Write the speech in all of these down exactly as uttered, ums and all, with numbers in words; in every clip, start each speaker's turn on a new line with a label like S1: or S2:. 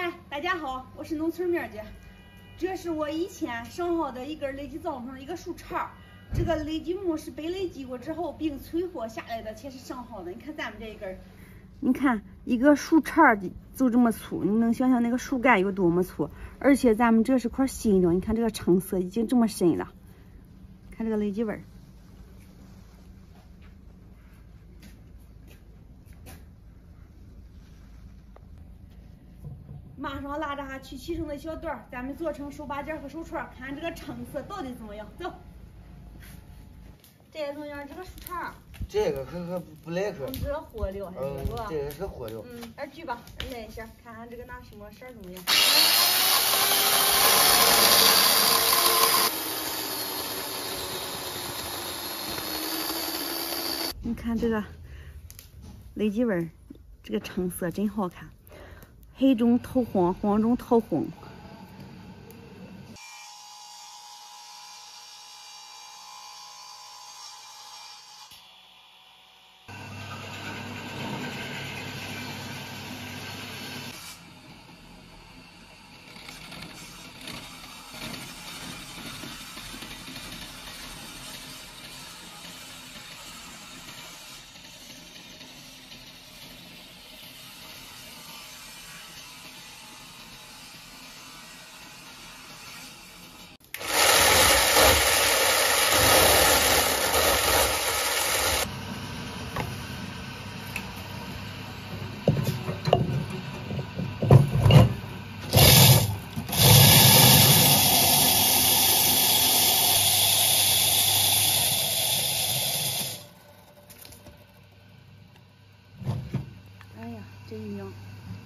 S1: 嗨，大家好，我是农村面姐。这是我以前上好的一根累积造成的一个树杈，这个累积木是被累积过之后并催活下来的，且是上好的。你看咱们这一根，你看一个树杈就这么粗，你能想想那个树干有多么粗？而且咱们这是块新种，你看这个成色已经这么深了，看这个累积纹。 马上拉着哈去骑成的小段儿，咱们做成手把件和手串，看这个成色到底怎么样。走，这中间这个树杈，这
S2: 个可可不来克，
S1: 这个火燎还是是吧？
S2: 这个是火燎。
S1: 嗯，二举吧，来一下，看看这个拿什么色怎么样。你看这个累积纹，这个成色真好看。 黑中透黄，黄中透红。哎呀，真亮！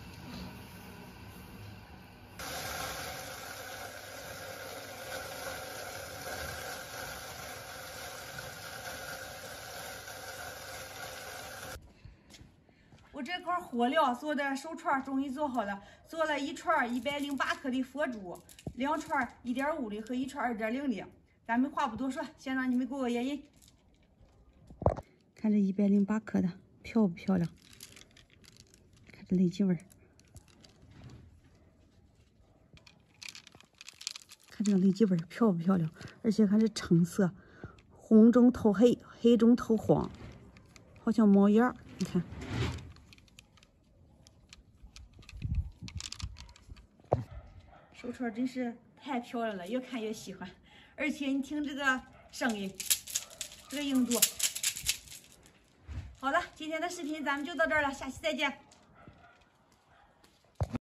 S1: 我这块火燎做的手串终于做好了，做了一串一百零八克的佛珠，两串一点五的和一串二点零的。咱们话不多说，先让你们给我验印。看这一百零八克的漂不漂亮？看这累积纹，看这个累积纹漂不漂亮？而且看这成色，红中透黑，黑中透黄，好像猫眼儿。你看。 手串真是太漂亮了，越看越喜欢。而且你听这个声音，这个硬度。好了，今天的视频咱们就到这儿了，下期再见。